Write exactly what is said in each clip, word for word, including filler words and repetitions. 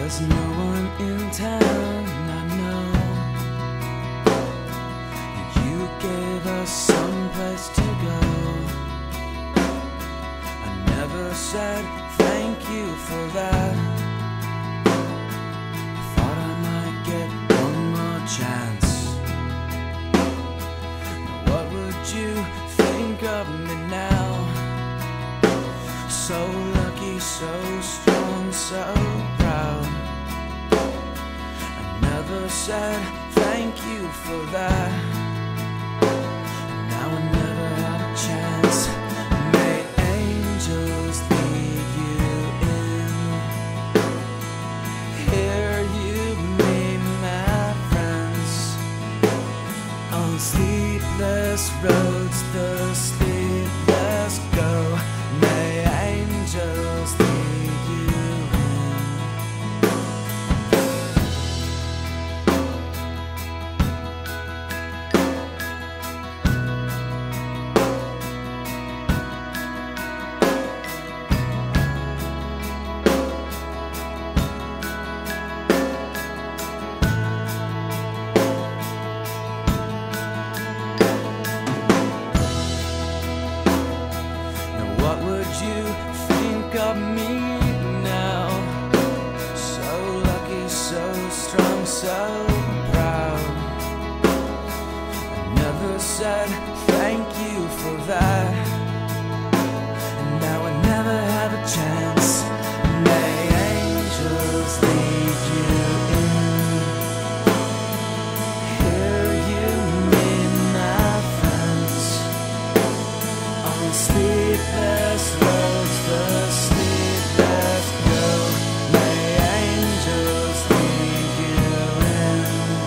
There's no one in town, I know. You gave us some place to go. I never said thank you for that. Thought I might get one more chance. Now what would you think of me now? So lucky, so strong, so proud. I never said thank you for that. Now I never had a chance. May angels lead you in. Here you meet my friends. On sleepless roads, the sleepless go. May angels lead you in. Now what would you think of me now? So lucky, so strong, so proud. I never said thank you for that. And now I never have a chance. May angels lead you in. Here you meet my friends. On sleepless roads, the sleepless go. May angels lead you in.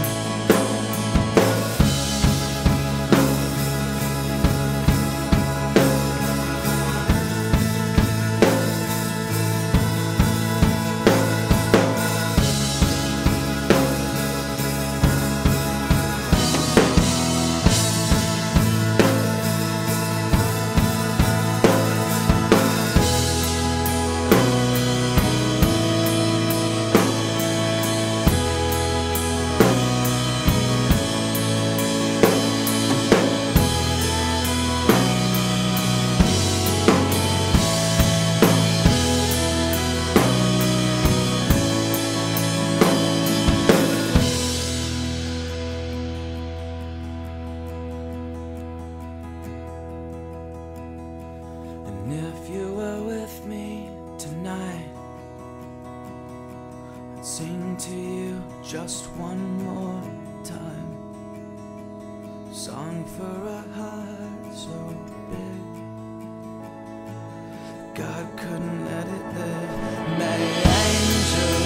And if you were with me tonight, I'd sing to you just one more time. Song for a heart so big God couldn't let it live. May angels